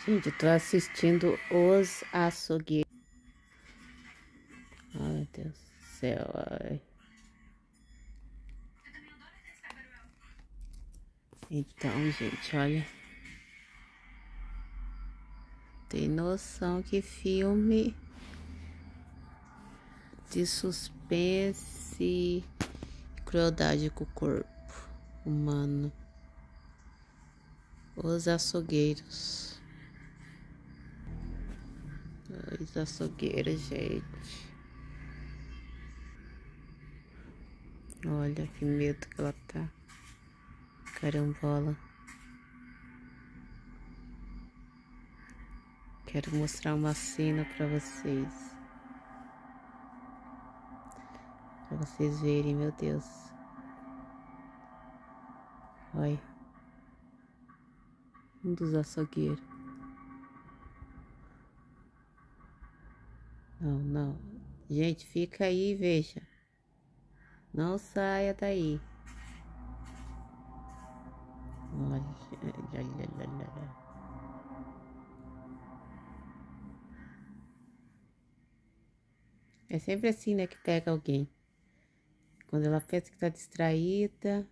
Gente, eu tô assistindo Os Açougueiros. Ai, meu Deus do céu. Ai. Então, gente, olha. Tem noção que filme de suspense e crueldade com o corpo humano. Os Açougueiros. Os Açougueiros, gente. Olha que medo que ela tá. Carambola. Quero mostrar uma cena pra vocês. Pra vocês verem, meu Deus. Olha. Um dos açougueiros. Não, não. Gente, fica aí e veja. Não saia daí. Olha, olha, olha, olha. É sempre assim, né, que pega alguém. Quando ela pensa que tá distraída.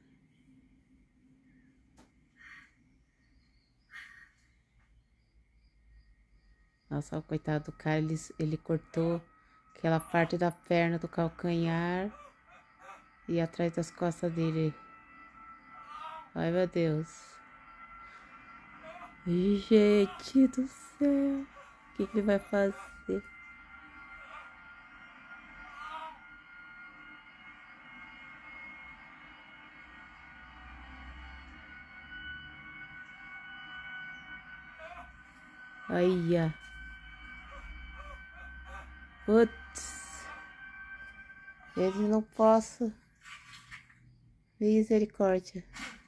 Nossa, o coitado do cara, ele cortou aquela parte da perna do calcanhar e atrás das costas dele. Ai, meu Deus. Gente do céu. O que ele vai fazer? Olha. Putz. Ele não posso. Misericórdia.